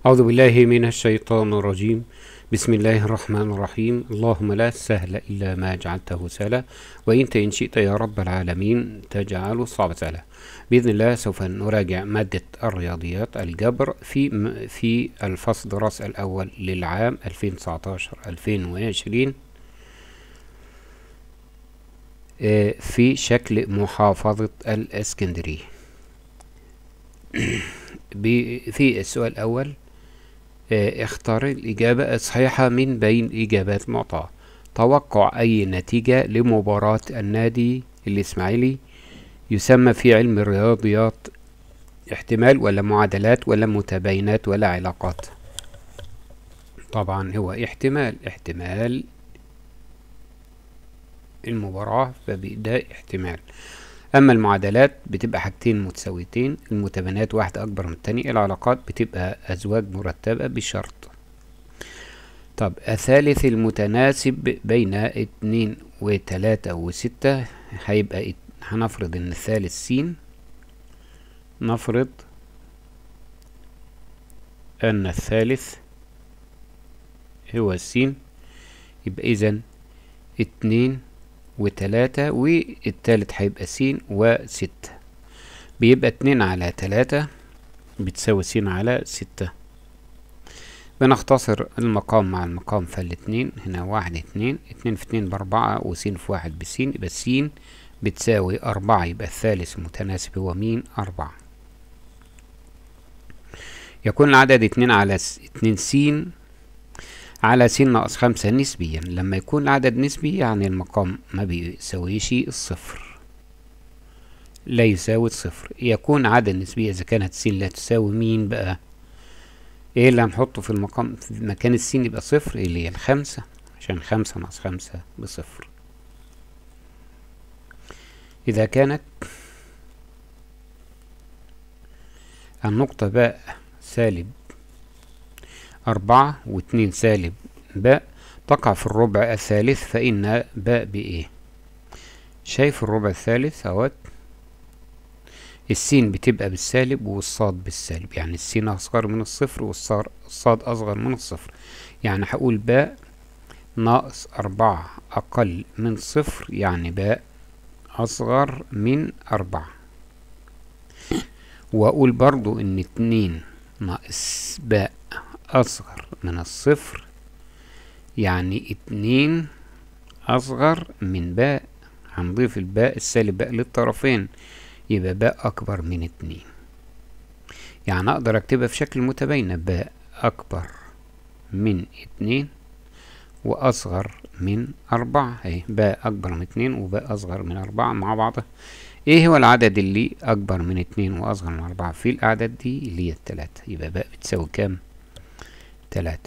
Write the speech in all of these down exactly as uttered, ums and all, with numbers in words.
أعوذ بالله من الشيطان الرجيم. بسم الله الرحمن الرحيم. اللهم لا سهل إلا ما جعلته سهلا، وإنت إن شئت يا رب العالمين تجعل الصعب سهلا. بإذن الله سوف نراجع مادة الرياضيات الجبر في في الفصل الدراسي الأول للعام ألفين وتسعتاشر ألفين وعشرين في شكل محافظة الإسكندرية. في السؤال الأول، اختار الإجابة الصحيحة من بين إجابات المعطاة. توقع أي نتيجة لمباراة النادي الإسماعيلي يسمى في علم الرياضيات احتمال ولا معادلات ولا متباينات ولا علاقات؟ طبعا هو احتمال احتمال المباراة، فده احتمال. أما المعادلات بتبقى حاجتين متساويتين، المتباينات واحدة أكبر من التانية، العلاقات بتبقى أزواج مرتبة بشرط. طب الثالث المتناسب بين اتنين وتلاتة وستة هيبقى ات... هنفرض ان الثالث س، نفرض ان الثالث هو س، يبقى اذا اتنين وتلاتة، والتالت هيبقى س وستة، بيبقى اتنين على تلاتة بتساوي س على ستة. بنختصر المقام مع المقام، فالاتنين هنا واحد اتنين، اتنين في اتنين باربعة، وس في واحد بسين، يبقى س بتساوي أربعة، يبقى الثالث المتناسب هو مين؟ أربعة. يكون العدد اتنين على اتنين س على س ناقص خمسة نسبيا. لما يكون العدد نسبي يعني المقام ما بيساويش الصفر، لا يساوي الصفر. يكون عدد نسبي إذا كانت س لا تساوي مين بقى؟ ايه اللي هنحطه في المقام في مكان السين يبقى صفر؟ اللي هي الخمسة، عشان خمسة ناقص خمسة بصفر. إذا كانت النقطة باء سالب أربعة واتنين سالب باء تقع في الربع الثالث، فإن باء بإيه؟ شايف الربع الثالث اهوت، السين بتبقى بالسالب والصاد بالسالب، يعني السين أصغر من الصفر والصاد أصغر من الصفر. يعني هقول باء ناقص أربعة أقل من صفر، يعني باء أصغر من أربعة. وأقول برضو إن اتنين ناقص باء أصغر من الصفر، يعني اتنين أصغر من باء. هنضيف الباء السالب باء للطرفين، يبقى باء أكبر من اتنين. يعني أقدر أكتبها في شكل متباينة، باء أكبر من اتنين وأصغر من أربعة. اهي باء أكبر من اتنين وباء أصغر من أربعة مع بعضها. ايه هو العدد اللي أكبر من اتنين وأصغر من أربعة في الأعداد دي؟ اللي هي التلاتة. يبقى باء بتساوي كام؟ تلاتة.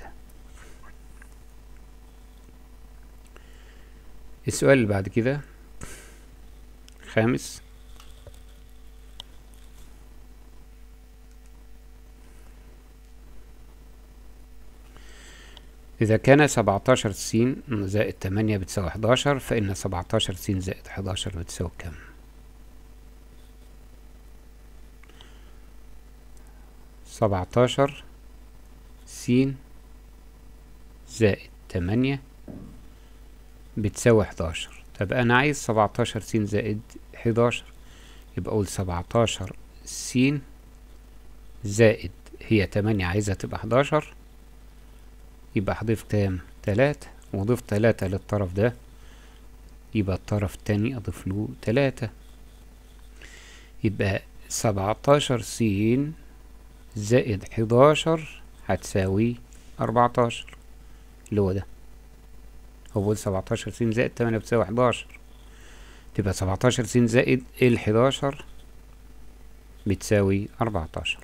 السؤال اللي بعد كده خامس، إذا كان سبعتاشر س زائد تمانية بتساوي حداشر، فإن سبعتاشر س زائد حداشر بتساوي كام؟ سبعتاشر س زائد تمانية بتساوي حداشر. طب أنا عايز سبعتاشر س زائد حداشر، يبقى أقول سبعتاشر س زائد هي تمانية عايزها تبقى حداشر، يبقى هضيف كام؟ تلاتة، وضيف تلاتة للطرف ده، يبقى الطرف التاني أضيف له تلاتة. يبقى سبعتاشر س زائد حداشر هتساوي أربعتاشر، اللي هو ده. هو بقول سبعتاشر س زائد تمانية بتساوي حداشر، تبقى سبعتاشر س زائد الحداشر بتساوي أربعتاشر.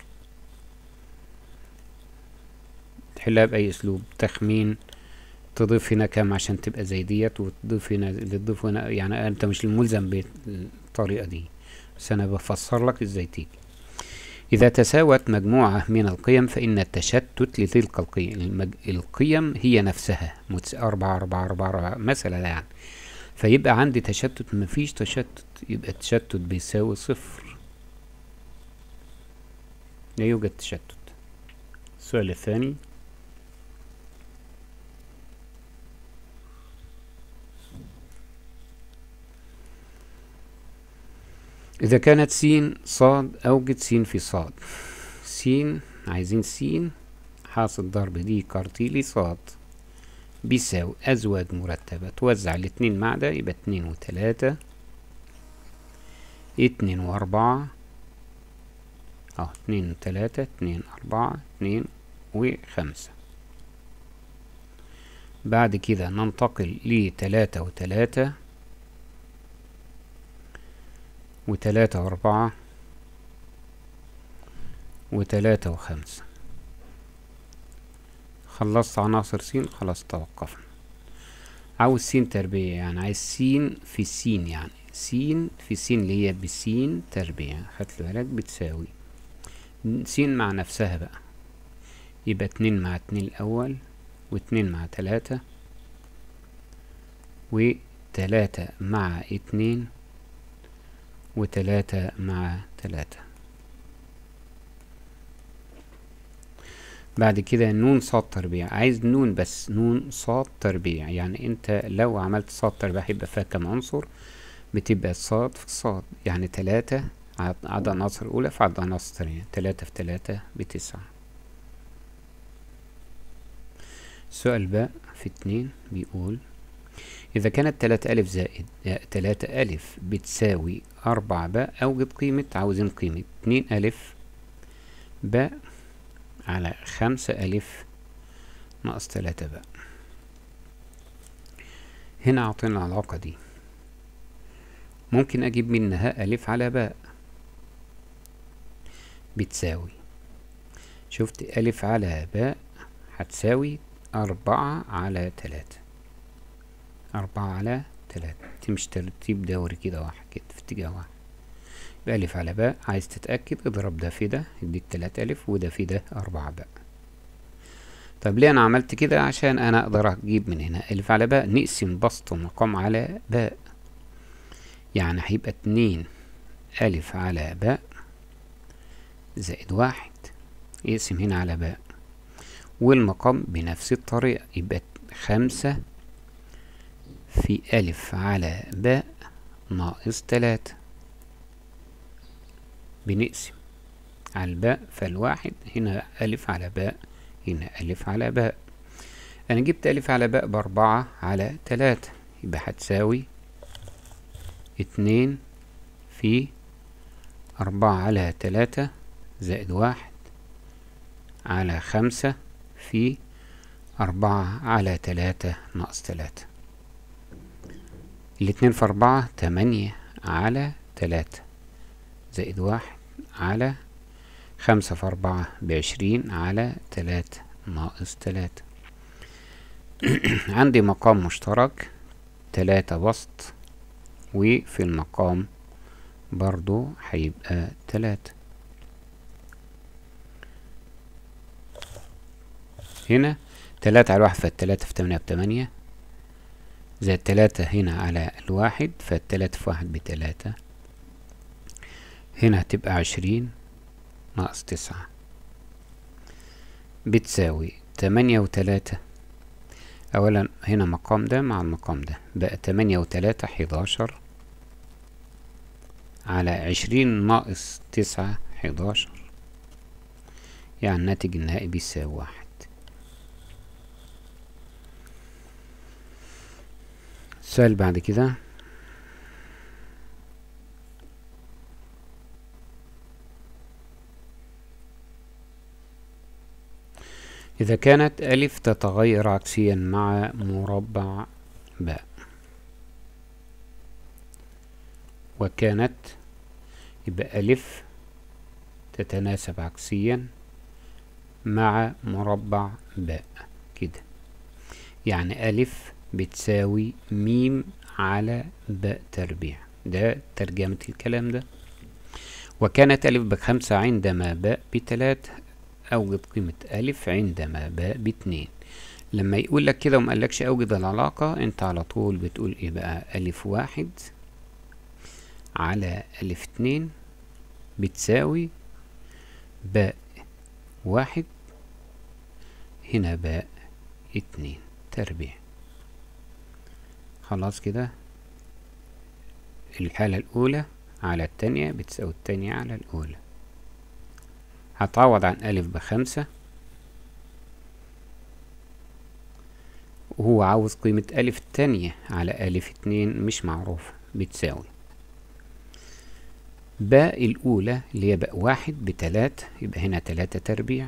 تحلها بأي أسلوب، تخمين، تضيف هنا كام عشان تبقى زي ديت، وتضيف هنا اللي تضيف هنا. يعني أنت مش الملزم بالطريقة دي، بس أنا بفسر لك إزاي تيجي. إذا تساوت مجموعة من القيم فإن التشتت لتلك القيم، المج... القيم هي نفسها أربعة أربعة أربعة أربعة مثلا، يعني فيبقى عندي تشتت. مفيش تشتت، يبقى التشتت بيساوي صفر، لا يوجد تشتت، السؤال الثاني: إذا كانت س صاد أوجد س في صاد. س عايزين س حاصل ضرب دي كارتيلي صاد بيساوي أزواج مرتبة، توزع الاتنين مع ده يبقى اتنين وتلاتة، اتنين وأربعة، اه اتنين وتلاتة، اتنين أربعة، اتنين وخمسة. بعد كده ننتقل لتلاتة وتلاتة، وتلاتة وأربعة، وتلاتة وخمسة. خلصت عناصر س، خلاص توقفنا. عاوز س تربيع، يعني عايز س في س، يعني س في س اللي هي بس تربيع، خدت بالك بتساوي س مع نفسها بقى، يبقى اتنين مع اتنين الأول، واتنين مع تلاتة، وتلاتة مع اتنين، وتلاتة مع تلاتة. بعد كده نون صاد تربيع، عايز نون بس، نون صاد تربيع، يعني انت لو عملت صاد تربيع هيبقى فيها كام عنصر؟ بتبقى صاد في صاد، يعني تلاتة عدد عناصر أولى في عدد عناصر تانية، تلاتة في تلاتة بتسعة. السؤال باء في اتنين بيقول: إذا كانت تلاتة ألف زائد تلاتة ألف بتساوي أربعة باء، أوجد قيمة، عاوزين قيمة اتنين ألف باء على خمسة ألف ناقص تلاتة باء. هنا عطينا العلاقة دي، ممكن أجيب منها ألف على باء بتساوي، شفت ألف على باء هتساوي أربعة على تلاتة، أربعة على تلاتة، تمشي ترتيب دوري كده واحد كده في اتجاه واحد. يبقى ألف على باء، عايز تتأكد اضرب ده في ده يديك تلاتة ألف، وده في ده أربعة باء. طب ليه أنا عملت كده؟ عشان أنا أقدر أجيب من هنا ألف على باء، نقسم بسط مقام على باء، يعني هيبقى اتنين ألف على باء زائد واحد، يقسم هنا على باء، والمقام بنفس الطريقة، يبقى خمسة في ألف على باء ناقص تلاتة، بنقسم على الباء، فالواحد هنا ألف على باء، هنا ألف على باء. أنا جبت ألف على باء بأربعة على تلاتة، يبقى هتساوي اتنين في أربعة على تلاتة زائد واحد على خمسة في أربعة على تلاتة ناقص تلاتة. الاتنين في أربعة تمانية على تلاتة زائد واحد على خمسة في أربعة بعشرين على تلاتة ناقص تلاتة. عندي مقام مشترك تلاتة بسط، وفي المقام برضو هيبقى تلاتة. هنا تلاتة على واحد فالتلاتة في تمانية بتمانية، زائد تلاتة هنا على الواحد فالتلاتة في واحد بتلاتة، هنا هتبقى عشرين ناقص تسعة بتساوي تمانية وتلاتة. أولا هنا مقام ده مع المقام ده بقى تمانية وتلاتة حداشر على عشرين ناقص تسعة حداشر، يعني الناتج النهائي بيساوي واحد. السؤال بعد كده: إذا كانت ألف تتغير عكسيا مع مربع باء، وكانت يبقى ألف تتناسب عكسيا مع مربع باء كده، يعني ألف بتساوي ميم على باء تربيع، ده ترجمة الكلام ده. وكانت ألف بخمسة عندما باء بتلاتة، أوجد قيمة ألف عندما باء باتنين. لما يقول لك كده ومقالكش أوجد العلاقة، أنت على طول بتقول إيه بقى؟ ألف واحد على ألف اتنين بتساوي باء واحد هنا باء اتنين تربيع. خلاص كده الحالة الأولى على التانية بتساوي التانية على الأولى. هتعوض عن ألف بخمسة، وهو عاوز قيمة ألف التانية على ألف اتنين مش معروفة، بتساوي باء الأولى اللي هي باء واحد بتلاتة، يبقى هنا تلاتة تربيع،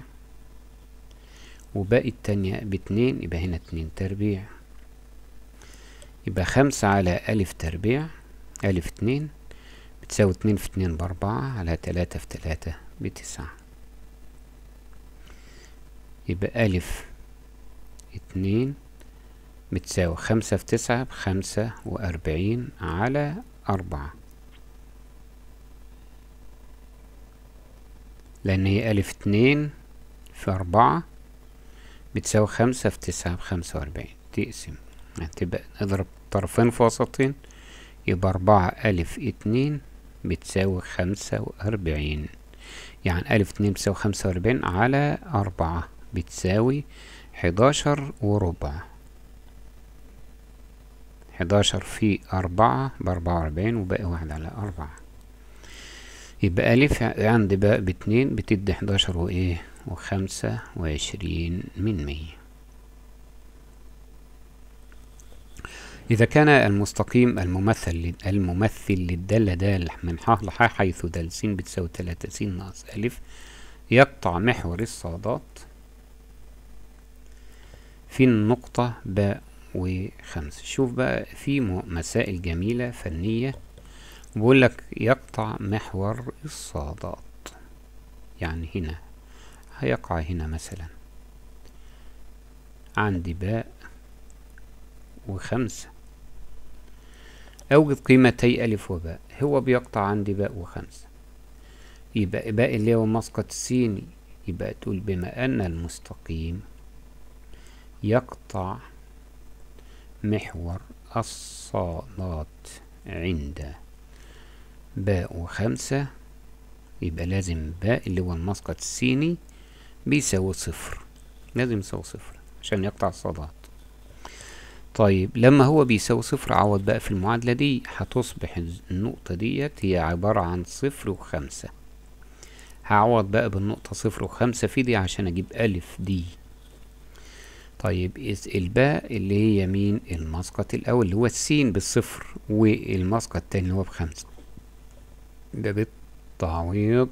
وباء التانية باتنين، يبقى هنا اتنين تربيع. يبقى خمسة على ألف تربيع ألف اتنين بتساوي اتنين في اتنين بأربعة، على تلاتة في تلاتة بتسعة. يبقى ألف اتنين بتساوي خمسة في تسعة بخمسة وأربعين على أربعة، لأن هي ألف اتنين في أربعة بتساوي خمسة في تسعة بخمسة وأربعين. تقسم هتبقى نضرب طرفين في وسطين، يبقى أربعة ألف اتنين بتساوي خمسة وأربعين، يعني ألف اتنين بتساوي خمسة وأربعين على أربعة بتساوي حداشر وربع. حداشر في أربعة بأربعة وأربعين، وباقي واحد على أربعة. يبقى ألف عندي باء باتنين بتدي حداشر وإيه وخمسة وعشرين من مية. إذا كان المستقيم الممثل الممثل للدالة د من ح لح حيث د س بتساوي تلاتة س ناقص ألف، يقطع محور الصادات في النقطة باء وخمسة. شوف بقى في مسائل جميلة فنية بقول لك يقطع محور الصادات، يعني هنا هيقع هنا مثلا عندي باء وخمسة، أوجد قيمتي ألف وباء. هو بيقطع عندي باء وخمسة، يبقى باء اللي هو مسقط السين، يبقى تقول بما أن المستقيم يقطع محور الصادات عند باء وخمسة، يبقى لازم باء اللي هو المسقط السيني بيساوي صفر، لازم يساوي صفر عشان يقطع الصادات. طيب لما هو بيساوي صفر عوض بقى في المعادلة دي، هتصبح النقطة ديت هي عبارة عن صفر وخمسة. هعوض بقى بالنقطة صفر وخمسة في دي عشان اجيب ألف دي. طيب الباء اللي هي مين؟ المسقط الأول اللي هو السين بالصفر، والمسقط التاني اللي هو بخمسة. ده بالتعويض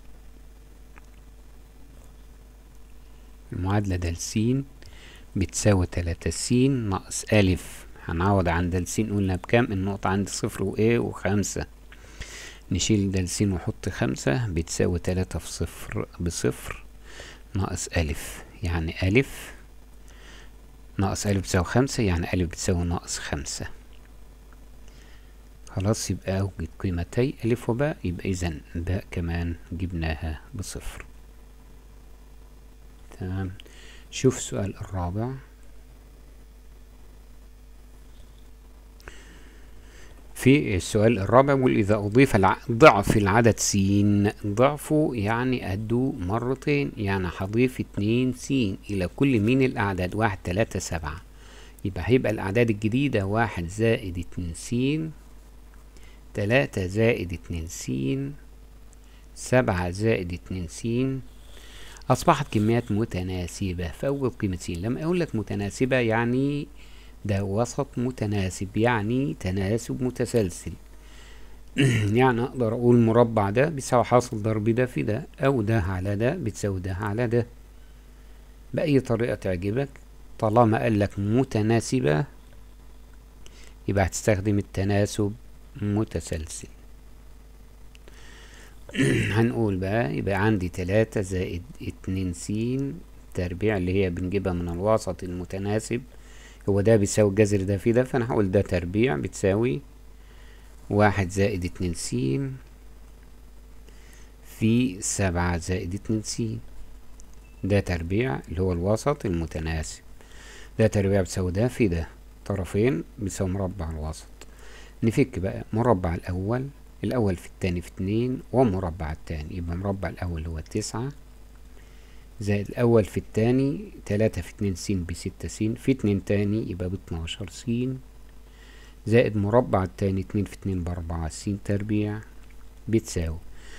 المعادلة د س بتساوي تلاتة س ناقص ألف. هنعوض عن د س قلنا بكام؟ النقطة عندي صفر وإيه وخمسة، نشيل د س ونحط خمسة بتساوي تلاتة في صفر بصفر ناقص ألف، يعني ألف ناقص ألف بتساوي خمسة، يعني ألف بتساوي ناقص خمسة. خلاص يبقى أوجد قيمتي ألف وباء، يبقى إذا باء كمان جبناها بصفر. تمام. شوف السؤال الرابع. في السؤال الرابع بيقول إذا أضيف الع... ضعف العدد س، ضعفه يعني أدو مرتين، يعني هضيف اتنين س إلى كل من الأعداد واحد تلاتة سبعة، يبقى هيبقى الأعداد الجديدة واحد زائد اتنين س، تلاتة زائد اتنين س، سبعة زائد اتنين س. أصبحت كميات متناسبة، فأول قيمة س. لما أقول لك متناسبة يعني ده وسط متناسب، يعني تناسب متسلسل. يعني أقدر أقول مربع ده بيساوي حاصل ضرب ده في ده، أو ده على ده بتساوي ده على ده، بأي طريقة تعجبك. طالما قال لك متناسبة يبقى هتستخدم التناسب متسلسل. هنقول بقى يبقى عندي تلاتة زائد اتنين س تربيع اللي هي بنجيبها من الوسط المتناسب، هو ده بيساوي الجذر ده في ده، فانا هقول ده تربيع بتساوي واحد زائد اتنين س في سبعة زائد اتنين س، ده تربيع اللي هو الوسط المتناسب، ده تربيع بتساوي ده في ده، طرفين بيساوي مربع الوسط. نفك بقى مربع الأول، الأول في التاني في اتنين، ومربع التاني، يبقى مربع الأول هو تسعة زائد الأول في التاني، تلاتة في اتنين س بستة س، في اتنين تاني يبقى باتناشر س، زائد مربع التاني اتنين في اتنين بأربعة س تربيع بتساوي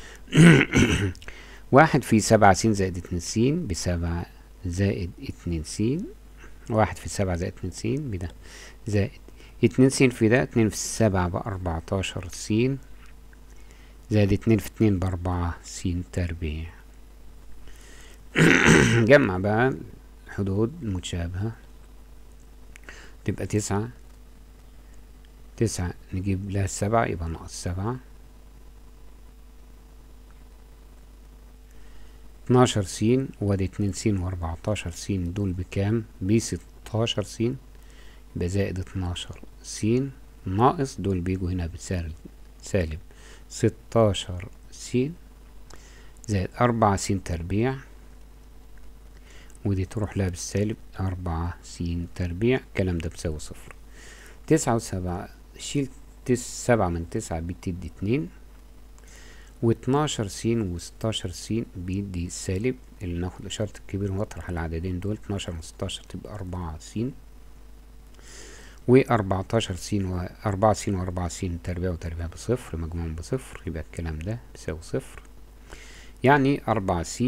واحد في سبعة س زائد اتنين س بسبعة زائد اتنين س، واحد في سبعة زائد اتنين س بده، زائد اتنين س في ده، اتنين في سبعة بأربعتاشر س، زائد اتنين في اتنين بأربعة س تربيع. جمع بقى حدود متشابهة تبقى تسعة، تسعة نجيب لها السبعة يبقى ناقص سبعة، اتناشر س وادي اتنين س واربعتاشر س دول بكام؟ بستاشر س، يبقى زائد اتناشر س ناقص دول بيجوا هنا بسالب سالب ستاشر س، زائد أربعة س تربيع، ودي تروح لها بالسالب أربعة س تربيع، الكلام ده بيساوي صفر. تسعة وسبعة شيل تس سبعة من تسعة بتدي اتنين، واتناشر س وستاشر س بيدي السالب، اللي ناخد إشارة الكبير ونطرح العددين دول، اتناشر من ستاشر تبقى أربعة س، وأربعتاشر س وأربعة س وأربعة س تربيع وتربيع بصفر، مجموعهم بصفر، يبقى الكلام ده بيساوي صفر. يعني أربعة س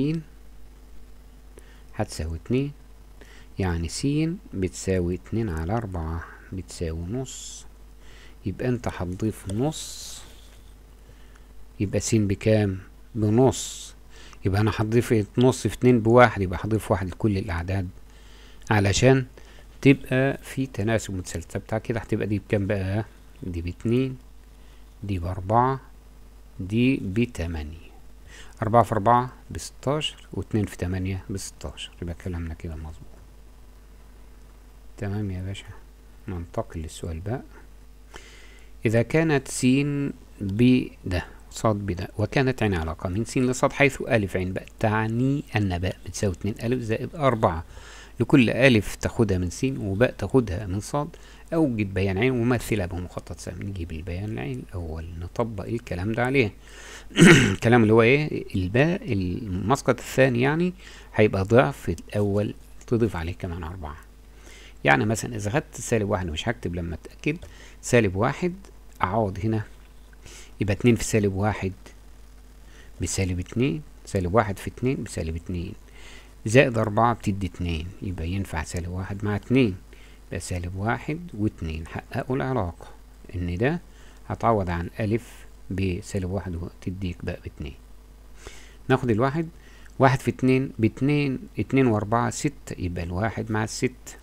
هتساوي اتنين، يعني س بتساوي اتنين على أربعة بتساوي نص، يبقى انت هتضيف نص، يبقى س بكام؟ بنص، يبقى انا هضيف نص في اتنين بواحد، يبقى هضيف واحد لكل الأعداد علشان تبقى في تناسب متسلسل بتاع كده. هتبقى دي بكام بقى؟ دي باتنين، دي بأربعة، دي بتمانية، أربعة في أربعة بستاشر، واتنين في تمانية بستاشر، يبقى كلامنا كده مظبوط. تمام يا باشا. ننتقل للسؤال بقى. إذا كانت س بده صاد بده، وكانت عين علاقة من س لصاد حيث ألف عين باء تعني أن باء بتساوي اتنين ألف زائد أربعة، لكل ألف تاخدها من س وباء تاخدها من صاد، أوجد بيان عين ومثلها بمخطط سهم. نجيب البيان العين الأول، نطبق الكلام ده عليه. الكلام اللي هو إيه؟ الباء المسقط الثاني يعني هيبقى ضعف الأول، تضيف عليه كمان أربعة. يعني مثلا إذا خدت سالب واحد، مش هكتب لما أتأكد، سالب واحد أعوض هنا، يبقى اتنين في سالب واحد بسالب اتنين، سالب واحد في اتنين بسالب اتنين، زائد أربعة بتدي اتنين، يبقى ينفع سالب واحد مع اتنين، يبقى سالب واحد واتنين. حققوا العلاقة إن ده هتعوض عن ألف بسالب واحد وتديك بقى باتنين. ناخد الواحد، واحد في اتنين باتنين، اتنين وأربعة ستة، يبقى الواحد مع الست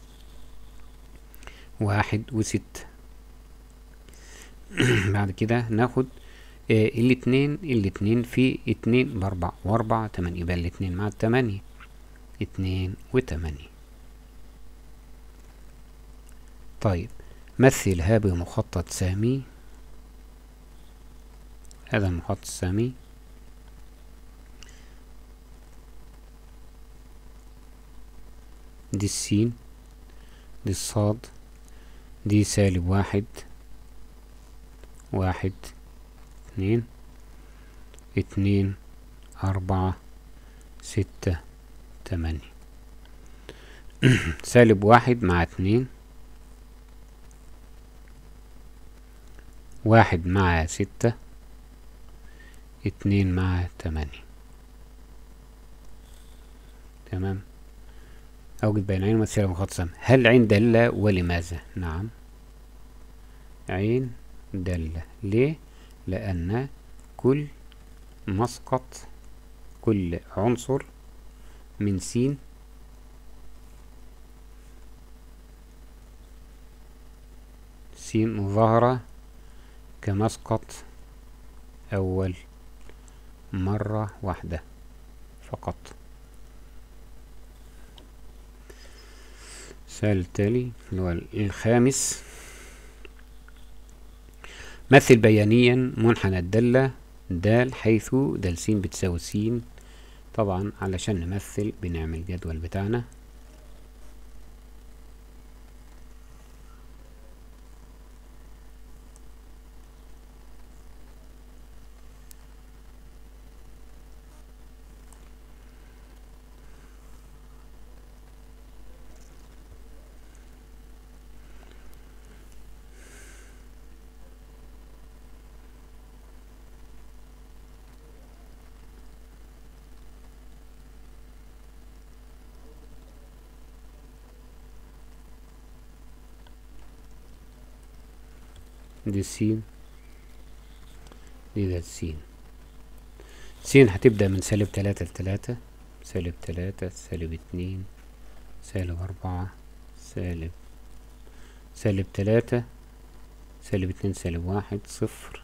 واحد وستة. بعد كده ناخد آه الاتنين، الاتنين في اتنين بأربعة، وأربعة تمانية، يبقى الاتنين مع التمانية اتنين وتمانية. طيب مثلها بمخطط سامي. هذا المخطط السامي دي السين، دي الصاد، دي سالب واحد، واحد اتنين، اتنين أربعة ستة تمانية. سالب واحد مع اتنين، واحد مع ستة، اتنين مع تمانية. تمام. أوجد بين عين ومثلها بمخطط سامي. هل عين دالة ولماذا؟ نعم، عين دالة. ليه؟ لأن كل مسقط، كل عنصر من س س ظهر كمسقط أول مرة واحدة فقط. السؤال التالي اللي هو الخامس، مثل بيانيا منحنى الدالة د حيث د س بتساوي س. طبعا علشان نمثل بنعمل الجدول بتاعنا. دي السين، دي ده السين. سين هتبدأ من سالب تلاتة لتلاتة، سالب تلاتة، سالب اتنين، سالب أربعة، سالب سالب تلاتة، سالب اتنين، سالب واحد، صفر،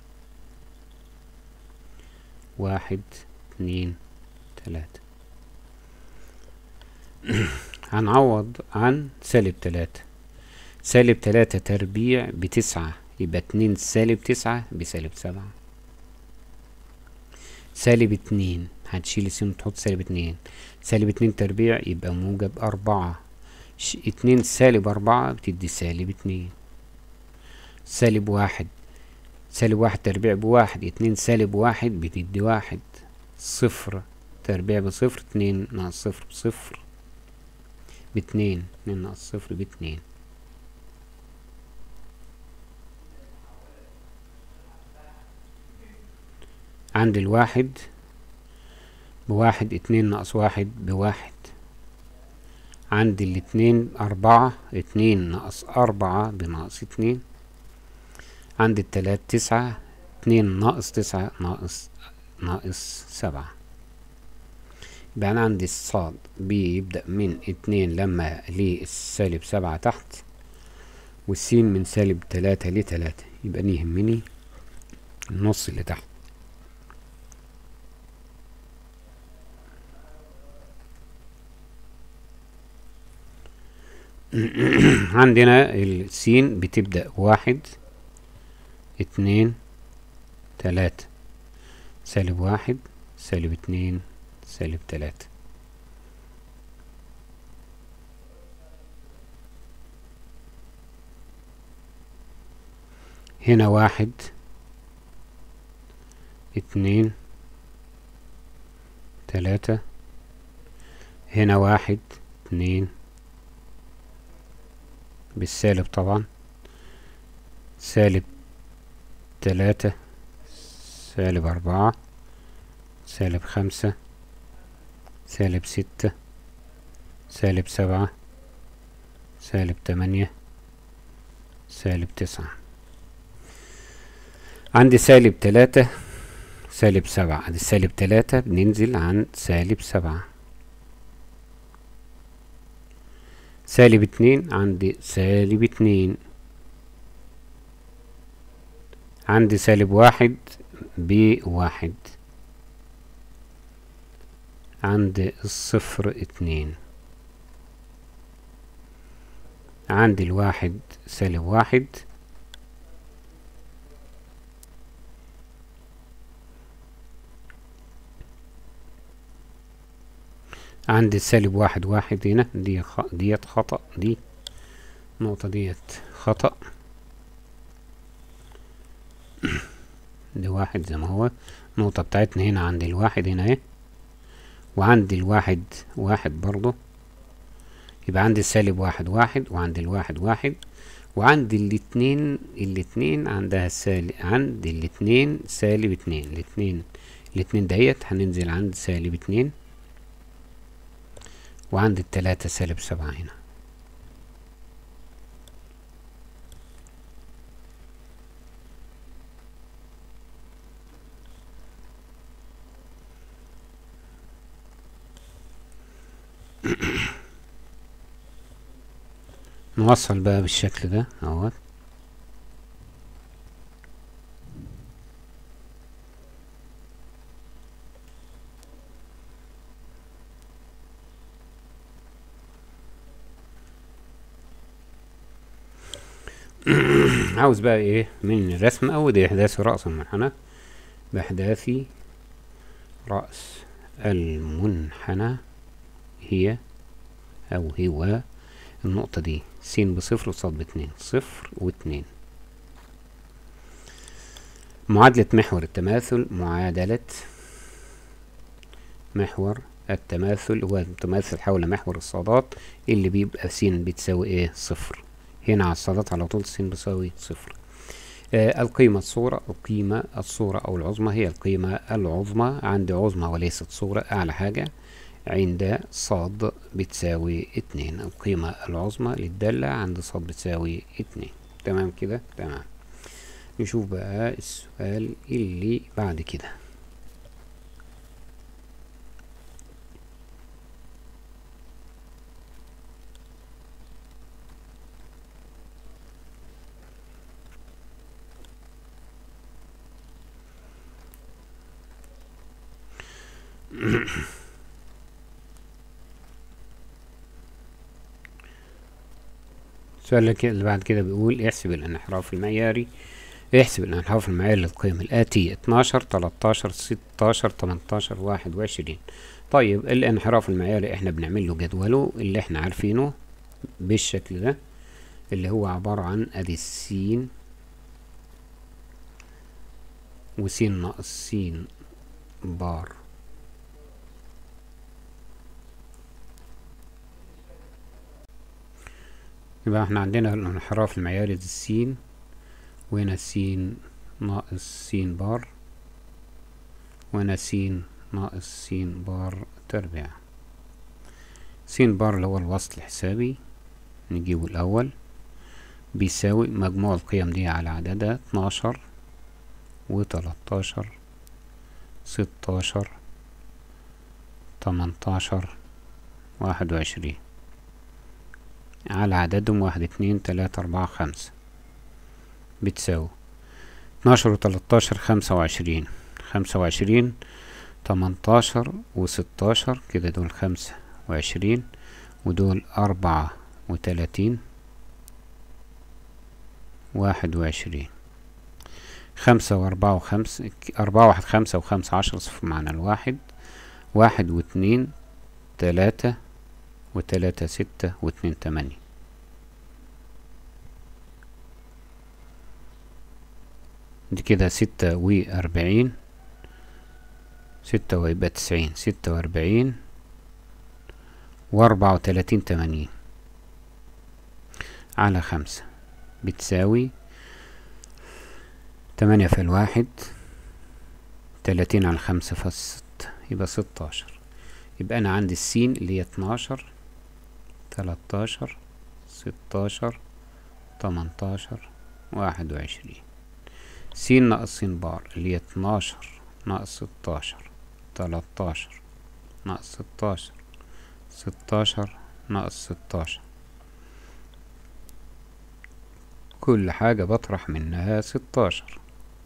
واحد، اتنين، تلاتة. هنعوض عن سالب تلاتة. سالب تلاتة تربيع بتسعة، يبقى اتنين سالب تسعة بسالب سبعة. سالب اتنين هتشيل السين وتحط سالب اتنين، سالب اتنين تربيع يبقى موجب أربعة. اتنين سالب أربعة بتدي سالب اتنين. سالب واحد، سالب واحد تربيع بواحد، اتنين سالب واحد بتدي واحد. صفر تربيع بصفر، اتنين ناقص صفر بصفر باتنين، اتنين ناقص صفر باتنين. عند الواحد بواحد، اتنين ناقص واحد بواحد. عند الاتنين أربعة، اتنين ناقص أربعة بناقص اتنين. عند التلات تسعة، اتنين ناقص تسعة ناقص ناقص سبعة. يبقى أنا عندي الصاد بيبدأ من اتنين لما للسالب سبعة تحت، والسين من سالب تلاتة لتلاتة. يبقى أنا يهمني النص اللي تحت. عندنا السين بتبدأ واحد، اتنين، تلاتة، سالب واحد، سالب اتنين، سالب تلاتة. هنا واحد، اتنين، تلاتة، هنا واحد، اتنين بالسالب طبعا، سالب تلاتة، سالب أربعة، سالب خمسة، سالب ستة، سالب سبعة، سالب تمانية، سالب تسعة. عندي سالب تلاتة، سالب سبعة. عندي سالب تلاتة بننزل عن سالب سبعة. سالب اتنين، عندي سالب اتنين. عندي سالب واحد بواحد. عندي الصفر اتنين. عندي الواحد سالب واحد. عندي سالب واحد واحد هنا، دي خ... ديت خطأ، دي النقطة ديت خطأ. دي واحد زي ما هو. النقطة بتاعتنا هنا عند الواحد هنا اهي، وعندي الواحد واحد برضو. يبقى عندي السالب واحد واحد، وعندي الواحد واحد، وعندي الاتنين. الاتنين عندها سالب، عند الاتنين سالب اتنين. الاتنين الاتنين ديت هننزل عند سالب اتنين، وعند التلاتة سالب سبعة هنا. نوصل بقى بالشكل ده اهوت. عاوز بقى ايه من الرسم او دي احداث رأس المنحنى. باحداث رأس المنحنى هي او هو النقطة دي س بصفر وصاد باتنين، صفر واتنين. معادلة محور التماثل، معادلة محور التماثل هو التماثل حول محور الصادات اللي بيبقى س بتساوي ايه؟ صفر. هنا على الصادات على طول س بتساوي صفر. آه القيمة الصورة، القيمة الصورة او العظمى هي القيمة العظمى. عندي عظمى وليست صورة. اعلى حاجة عند صاد بتساوي اتنين. القيمة العظمى للدالة عند صاد بتساوي اتنين. تمام كده؟ تمام. نشوف بقى السؤال اللي بعد كده. السؤال اللي بعد كده بيقول احسب الانحراف المعياري احسب الانحراف المعياري للقيم الآتية: اتناشر، تلاتاشر، ستاشر، تمنتاشر، واحد وعشرين. طيب الانحراف المعياري احنا بنعمل له جدوله اللي احنا عارفينه بالشكل ده، اللي هو عبارة عن ادي السين وسين ناقص سين بار يبقى احنا عندنا الانحراف المعياري دي السين، وهنا سين ناقص سين بار، وهنا سين ناقص سين بار تربيع. سين بار اللي هو الوسط الحسابي نجيبه الأول بيساوي مجموع القيم دي على عددها اتناشر وتلاتاشر ستاشر تمنتاشر واحد وعشرين على عددهم واحد اتنين تلاتة أربعة خمسة، بتساوي اتناشر وتلاتاشر خمسة وعشرين، خمسة وعشرين تمنتاشر وستاشر كده دول خمسة وعشرين، ودول أربعة وتلاتين واحد وعشرين، خمسة وأربعة وخمسة أربعة واحد خمسة وخمسة عشرة صفر معنى الواحد، واحد واتنين تلاتة وتلاتة ستة واتنين تمانية. دي كده ستة وأربعين، ستة ويبقى تسعين، ستة وأربعين وأربعة وتلاتين تمانين على خمسة بتساوي تمانية في الواحد، تلاتين على خمسة فست يبقى ستاشر. يبقى أنا عندي السين اللي هي اتناشر تلاتاشر ستاشر تمنتاشر واحد وعشرين، سين ناقص سين بار اللي هي اتناشر ناقص ستاشر تلاتاشر ناقص ستاشر ستاشر ناقص ستاشر، كل حاجة بطرح منها ستاشر.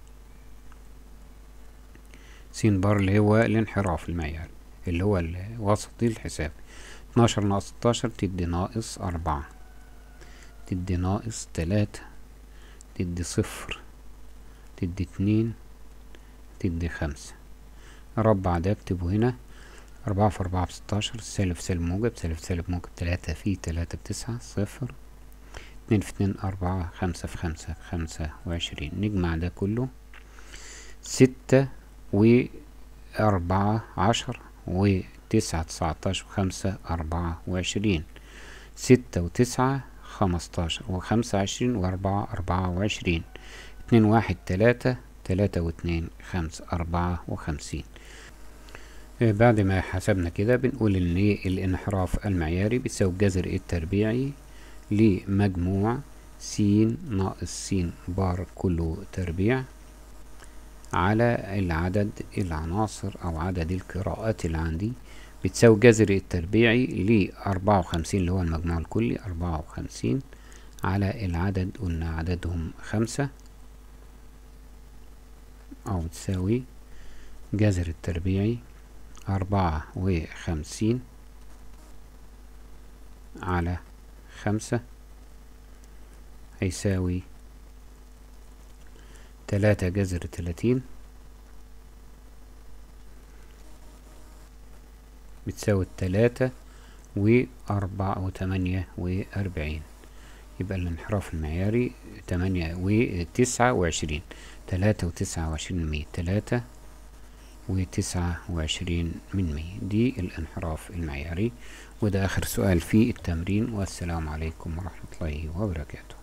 سين بار اللي هو الانحراف المعياري اللي هو الوسطي الحسابي، اتناشر ناقص ستاشر تدي ناقص أربعة، تدي ناقص تلاتة، تدي صفر، تدي اتنين، تدي خمسة. ربع ده اكتبه هنا، أربعة في أربعة بستاشر، سالب في سالب موجب، سالب في سالب موجب، تلاتة في تلاتة بتسعة، صفر، اتنين في اتنين أربعة، خمسة في خمسة خمسة وعشرين. نجمع ده كله، ستة وأربعة عشر وتسعة تسعتاشر وخمسة أربعة وعشرين، ستة وتسعة خمستاشر وخمسة عشرين وأربعة أربعة وعشرين، اتنين واحد تلاتة، تلاتة واتنين خمسة أربعة وخمسين. بعد ما حسبنا كده بنقول ان الانحراف المعياري بيساوي الجذر التربيعي لمجموع س ناقص س بار كله تربيع على العدد العناصر او عدد القراءات اللي عندي، بتساوي الجذر التربيعي ل أربعة وخمسين اللي هو المجموع الكلي أربعة وخمسين على العدد قلنا عددهم خمسة، او بتساوي جذر التربيعي أربعة وخمسين على خمسة هيساوي تلاتة جذر تلاتين بتساوي التلاتة وأربعة وتمانية وأربعين. يبقى الانحراف المعياري تمانية وتسعة وعشرين، تلاتة وتسعة وعشرين من مية، تلاتة وتسعة وعشرين من مية. دي الانحراف المعياري. وده آخر سؤال في التمرين، والسلام عليكم ورحمة الله وبركاته.